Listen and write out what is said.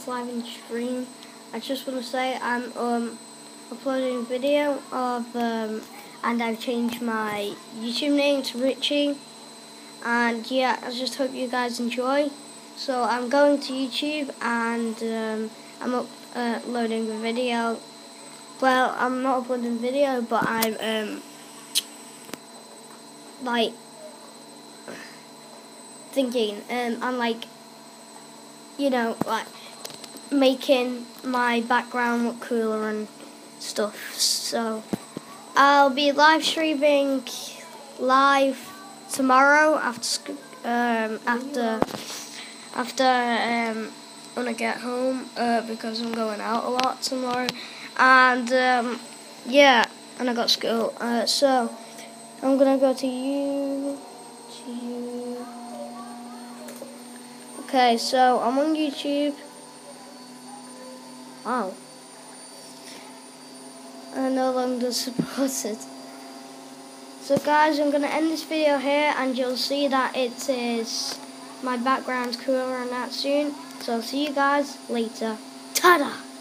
it's live in stream. I just want to say I'm uploading a video of and I've changed my YouTube name to Richie, and yeah, I just hope you guys enjoy. So I'm going to YouTube and I'm uploading a video. Well, I'm not uploading a video, but I'm like thinking, I'm like, you know, like making my background look cooler and stuff. So I'll be live streaming live tomorrow after when I get home, because I'm going out a lot tomorrow, and yeah, and I got school. So I'm gonna go to you. Okay, so I'm on YouTube. Wow. I'm no longer supported. So guys, I'm going to end this video here, and you'll see that it is, my background's cooler and that soon. So I'll see you guys later. Ta-da!